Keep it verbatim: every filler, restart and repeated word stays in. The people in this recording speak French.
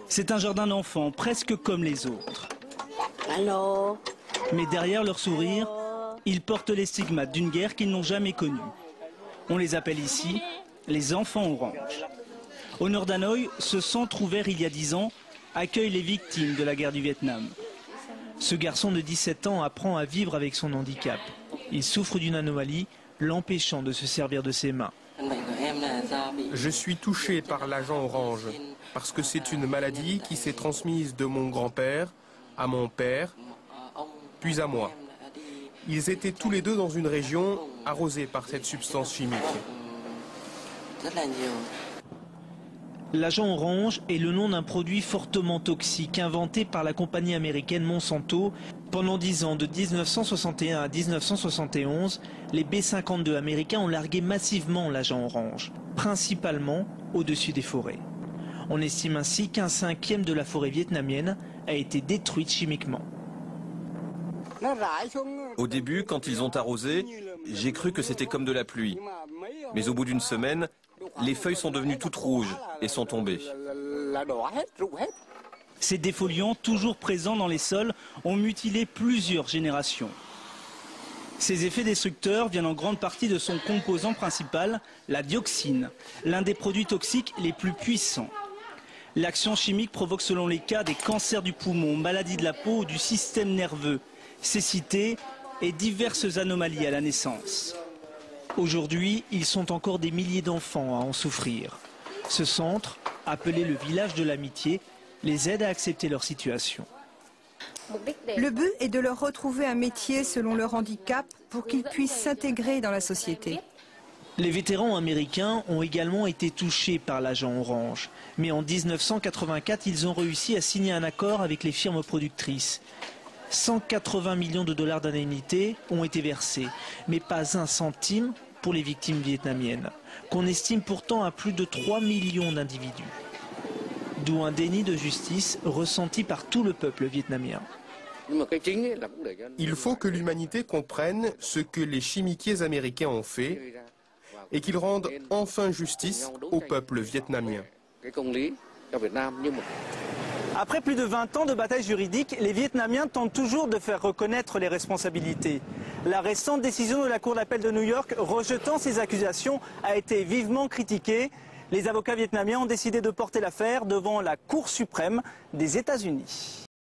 C'est un jardin d'enfants, presque comme les autres. Allô? Mais derrière leur sourire, ils portent les stigmates d'une guerre qu'ils n'ont jamais connue. On les appelle ici les enfants oranges. Au nord d'Hanoï, ce centre ouvert il y a dix ans accueille les victimes de la guerre du Vietnam. Ce garçon de dix-sept ans apprend à vivre avec son handicap. Il souffre d'une anomalie l'empêchant de se servir de ses mains. Je suis touché par l'agent orange parce que c'est une maladie qui s'est transmise de mon grand-père à mon père, puis à moi. Ils étaient tous les deux dans une région arrosée par cette substance chimique. L'agent orange est le nom d'un produit fortement toxique inventé par la compagnie américaine Monsanto. Pendant dix ans, de mille neuf cent soixante et un à mille neuf cent soixante et onze, les B cinquante-deux américains ont largué massivement l'agent orange, principalement au-dessus des forêts. On estime ainsi qu'un cinquième de la forêt vietnamienne a été détruite chimiquement. Au début, quand ils ont arrosé, j'ai cru que c'était comme de la pluie. Mais au bout d'une semaine, les feuilles sont devenues toutes rouges et sont tombées. Ces défoliants, toujours présents dans les sols, ont mutilé plusieurs générations. Ces effets destructeurs viennent en grande partie de son composant principal, la dioxine, l'un des produits toxiques les plus puissants. L'action chimique provoque selon les cas des cancers du poumon, maladies de la peau ou du système nerveux, cécité et diverses anomalies à la naissance. Aujourd'hui, ils sont encore des milliers d'enfants à en souffrir. Ce centre, appelé le village de l'amitié, les aide à accepter leur situation. Le but est de leur retrouver un métier selon leur handicap pour qu'ils puissent s'intégrer dans la société. Les vétérans américains ont également été touchés par l'agent orange. Mais en mille neuf cent quatre-vingt-quatre, ils ont réussi à signer un accord avec les firmes productrices. cent quatre-vingts millions de dollars d'indemnités ont été versés, mais pas un centime pour les victimes vietnamiennes, qu'on estime pourtant à plus de trois millions d'individus. D'où un déni de justice ressenti par tout le peuple vietnamien. Il faut que l'humanité comprenne ce que les chimiquiers américains ont fait et qu'ils rendent enfin justice au peuple vietnamien. Après plus de vingt ans de bataille juridique, les Vietnamiens tentent toujours de faire reconnaître les responsabilités. La récente décision de la Cour d'appel de New York rejetant ces accusations a été vivement critiquée. Les avocats vietnamiens ont décidé de porter l'affaire devant la Cour suprême des États-Unis.